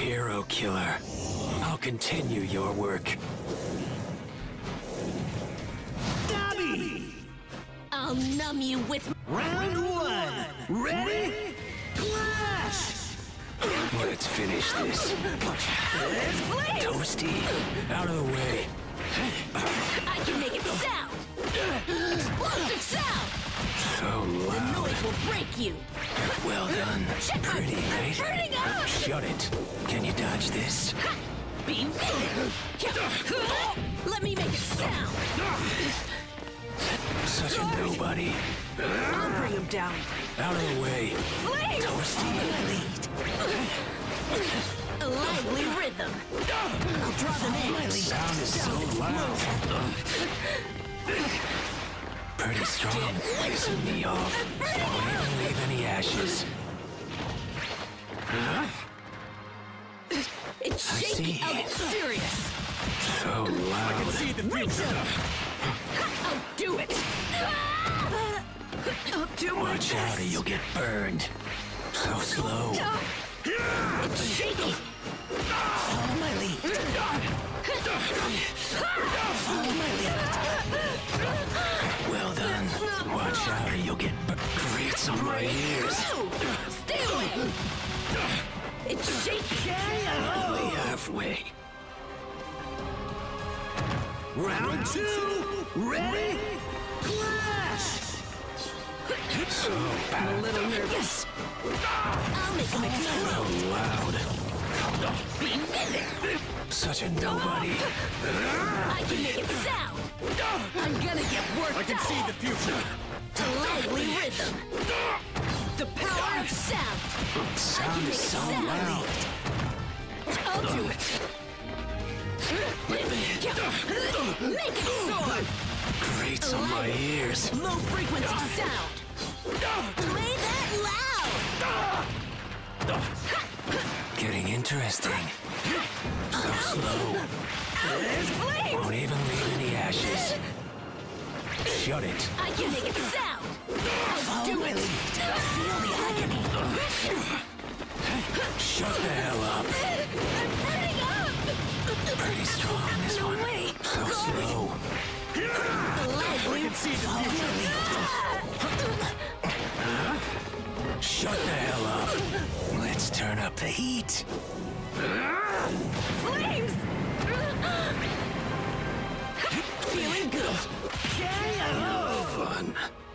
Hero killer. I'll continue your work. Dobby! I'll numb you with... Round one! Ready? Clash! Let's finish this. Flames! Toasty, out of the way. I can make it sound! Explosive sound! So The loud. noise will break you! Well done. Check out! Pretty, I'm right? burning up! Shut it. Can you dodge this? Be vivid! Let me make it sound! Such a nobody. I'll bring him down! Out of the way. Flames! Toasty. A lively rhythm! I'll draw them in! Sound is so loud. Pretty strong. Pissing me off. Won't even leave any ashes. It's I shaky! see. I'll get serious! So loud. See the future! I'll do it! I'll do my Watch out or you'll get burned. So slow. It's shaky! Follow my lead. Follow my lead. Well done. Watch out or you'll get grates on my ears. Stay away! It's shaky! Only halfway. Round two! Ready? Clash! So I'm a bad. little nervous. I'll make him explode! So loud. Be vivid! Such a nobody. I can make it sound! I'm gonna get worked I can up. see the future! A lively rhythm! The power of sound! Sound is so loud. I'll do it! Make it soar! Grates on my ears. Low frequency sound! Play that loud! Getting interesting. So slow. There's flames! Won't even leave any ashes. Shut it. I can make it sound! I'll do it! Feel the agony! Shut the hell up. I'm burning up! Pretty strong, this one. So slow. A lively See the future! Shut the hell up. Let's turn up the heat. flames! Feeling good! No fun.